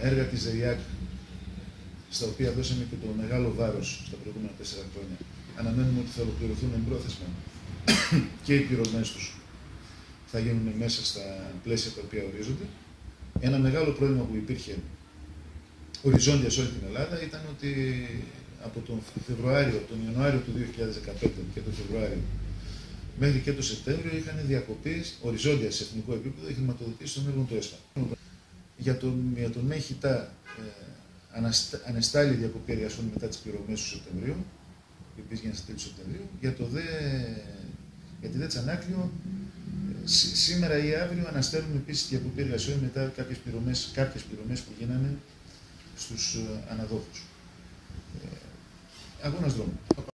έργα της ΔΕΙΑΚ, στα οποία δώσαμε και το μεγάλο βάρος στα προηγούμενα 4 χρόνια, αναμένουμε ότι θα ολοκληρωθούν εμπρόθεσμα και οι πληρωμές τους θα γίνουν μέσα στα πλαίσια τα οποία ορίζονται. Ένα μεγάλο πρόβλημα που υπήρχε οριζόντια σε όλη την Ελλάδα ήταν ότι από τον Ιανουάριο του 2015 και τον Φεβρουάριο μέχρι και τον Σεπτέμβριο είχαν διακοπεί οριζόντια σε εθνικό επίπεδο οι χρηματοδοτήσεις των έργων του ΕΣΠΑ. Για τον ΜΕΧΙΤΑ ανεστάλλει η διακοπή εργασιών μετά τις πληρωμές του Σεπτεμβρίου, οι οποίες γίνανε στα τέλη του Σεπτεμβρίου. Για τη ΔΕ Τσανάκλειο, σήμερα ή αύριο αναστέλνουμε επίσης τη διακοπή εργασιών μετά κάποιες πληρωμές που γίνανε στους αναδόχους. Αγώνας δρόμου.